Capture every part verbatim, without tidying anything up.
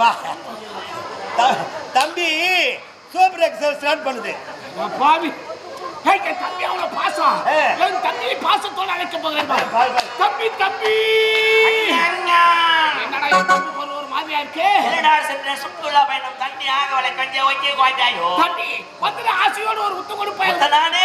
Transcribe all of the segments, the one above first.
தம்பி super XL start பண்ணுது பாவி தம்பி அவ்வளோ பாசம் என் தம்பி பாசத்தோடு அழைக்க போகிறேன் தம்பி தம்பி என்னடா தம்பி போல ஒரு மாதிரியா இருக்கு சுற்றுலா பயணம் தண்ணி ஆகவலை கஞ்ச வைக்க குவாய்த்தாயோ தம்பி வந்து ஆசையோடு ஒரு முத்து கொடுப்பேன் நானே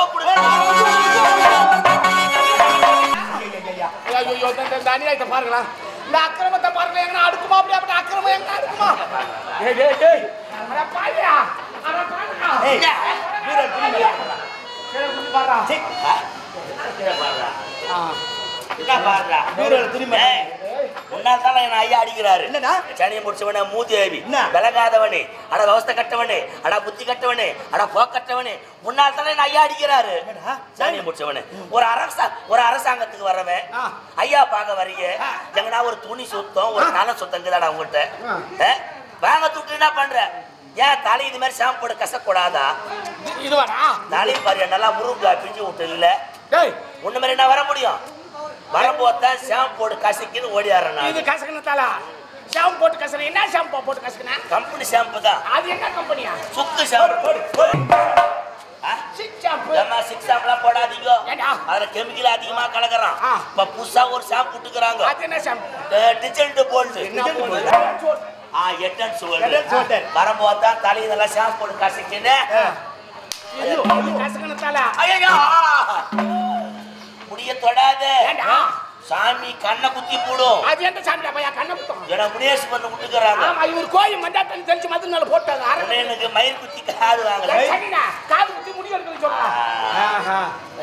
ஐயோ இந்த அநியாயத்தை பாருங்களா இந்த அக்கிரமத்தை பாருங்க எங்க அடுக்குமா அப்படி அப்படி அக்கிரமம் எங்க அடுக்குமா ஏய் டேய் டேய் அட பாவியா அட பாவியா ஏய் வீரர் திரும்பி கேளு குடி பாறா சீ கேளு பாறா ஆ என்ன பாறா வீரர் திரும்பி முன்னால தான் என்ன ஐயா அடிக்கிறாரு என்னடா சனியை முடிச்சவனே மூதேவி விலகாதவனே அட அவஸ்தை கட்டவனே அட புத்தி கட்டவனே அட போக்கட்டவனே முன்னால தான் என்ன ஐயா அடிக்கிறாரு சனியை முடிச்சவனே ஒரு அரசா ஒரு அரசாங்கத்துக்கு வரவன் ஐயா பார்க்க வரீங்க எங்கனா ஒரு துணி சுத்தம் ஒரு தலை சுத்தங்குதாடா உங்ககிட்ட வாங்க துட்டு என்ன பண்ற ஏன் தலை இது மாதிரி ஷாம்பு போட்டு கசக்கூடாதா இதுவாடா தலை பாரு நல்லா முருங்கா பிஞ்சு விட்டு இல்ல ஒண்ணு மாதிரி என்ன வர முடியும் வரம்போதா ஷாம்பு போட்டு கசக்கின்னு ஓடியாறேன் இது கசக்கனத்தாலா ஷாம்பு போட்டு கசக்கன என்ன ஷாம்பு போட்டு கசக்கன கம்பெனி ஷாம்பு தான் அது என்ன கம்பெனியா சுக்கு ஷாம்பு சிக் ஷாம்பு நம்ம சிக் ஷாம்புலாம் போடாதீங்க அதுல கெமிக்கல் அதிகமா கலக்குறான் இப்ப புதுசா ஒரு ஷாம்பு விட்டுக்கிறாங்க அது என்ன ஷாம்பு டிஜெண்ட் போல்ட் ஆ எட்டன் சோல்ட் வரம்போதா தலை நல்லா ஷாம்பு போட்டு கசக்கின்னு கசக்கனத்தாலா ஐயோ முடிய தொடாத சாமி கண்ணை குத்தி போடும் அது என்ன சாமிடா பையா கண்ணை குத்தும் ஏன்னா முனேஷ் பண்ண விட்டுக்கிறாங்க ஆமா இவர் கோயில் மண்டாத்தன் தெளிச்சு மது மேல போட்டாங்க எனக்கு மயிர் குத்தி காது வாங்கல சரிடா காது குத்தி முடி எடுக்கணும் சொல்றா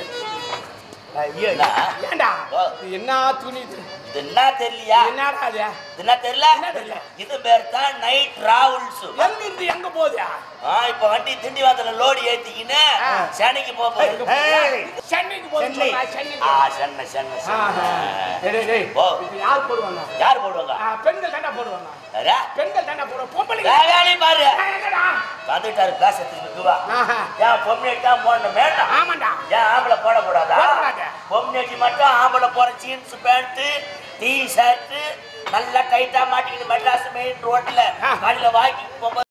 ஐயா ஏண்டா என்ன துணி இது என்ன தெரியலையா என்னடா அது என்ன தெரியல இது பேர் தான் நைட் டிராவல்ஸ் எங்க இருந்து எங்க போகுது ஆ இப்ப வண்டி திண்டிவாதல லோடு ஏத்திக்கினே சென்னைக்கு போக போகுது சென்னைக்கு போகுது சென்னை ஆ சென்னை சென்னை டேய் டேய் ஓ இது யார் போடுவாங்க யார் போடுவாங்க பெண்கள் தான போடுவாங்க அரே பெண்கள் தான போடுவாங்க பொம்பளை வேகானி பாரு என்னடா வந்துட்டாரு பேசத்துக்கு குவா ஏன் பொம்னேட் தான் போடணும் வேண்டாம் ஆமாடா ஏன் ஆம்பளை போட கூடாதா போடக்கூடாது பொம்னேட் மட்டும் ஆம்பளை போற ஜீன்ஸ் பேண்ட் டீ ஷர்ட் நல்லா டைட்டா மாட்டிக்கிட்டு மெட்ராஸ் மெயின் ரோட்ல காலையில வாக்கிங் போகும்போது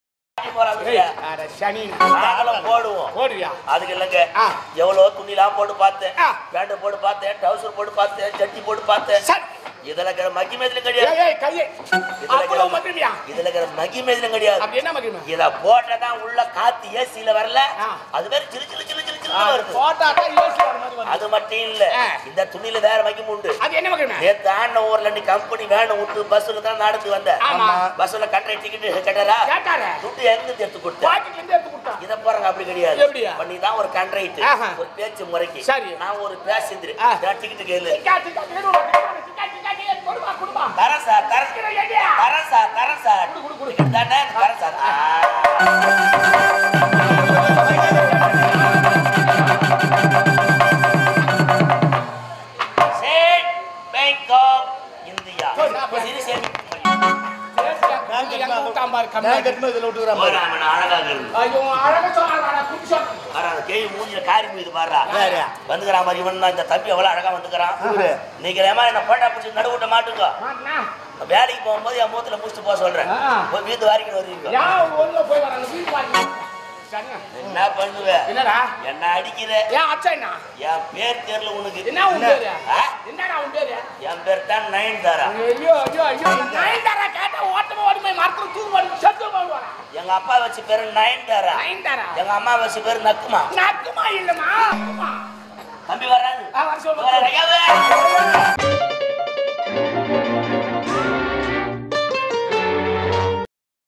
போடுவோம் போடுவியா அதுக்கு இல்லைங்க எவ்வளவு துணிலாம் போட்டு பார்த்தேன் பேண்ட் போட்டு பார்த்தேன் ட்ரௌசர் போட்டு பார்த்தேன் ஜட்டி போட்டு பார்த்தேன் இதுல இருக்கிற மகி மேதிலும் கிடையாது இதுல இருக்கிற மகி மேதிலும் கிடையாது இத போட்டதான் உள்ள காத்து ஏசியில வரல அது வேற சிலு சிலு சிலு சிலு சிலு வருது அது மட்டும் இல்ல இந்த துணியில வேற மகிம் உண்டு நேத்து ஆன ஊர்ல நீ கம்பெனி வேணும் விட்டு பஸ்ல தான் நடந்து வந்த பஸ்ல கட்டுற டிக்கெட் கட்டறா துட்டு எங்க எடுத்து கொடுத்தா இத போறாங்க அப்படி கிடையாது பண்ணி தான் ஒரு கண்ட்ரைட் ஒரு பேச்சு முறைக்கு நான் ஒரு பேசந்திரி டிக்கெட் கேளு தரேன் சார் தரேன் தரேன் சார் தரேன் சார் தானே தரேன் sir State Bank of India சரி சரி வந்துக்கிறான் மாதிரி இந்த தம்பி எவ்வளவு அழகா வந்துக்கிறான் நீங்க என்ன போட்டா பிடிச்சி நடுவுட்ட மாட்டுங்க வேலைக்கு போகும்போது என் மூத்துல முடிச்சுட்டு போக சொல்றேன் வீட்டு வாரிக்கு வருவீங்க என்ன பண்ணுவேன் என்னடா என்ன அடிக்கிற ஏன் அச்சா என்ன என் பேர் தெரியல உனக்கு என்ன உன் பேரு என்னடா உன் பேரு என் பேர் தான் நயன்தாரா ஐயோ ஐயோ ஐயோ நயன்தாரா கேட்டா ஓட்டமா ஓடி போய் மரத்துல தூக்கு போடு செத்து போடுவாரா எங்க அப்பா வச்ச பேரு நயன்தாரா நயன்தாரா எங்க அம்மா வச்ச பேரு நக்குமா நக்குமா இல்லமா தம்பி வராது ஆ வர சொல்லுங்க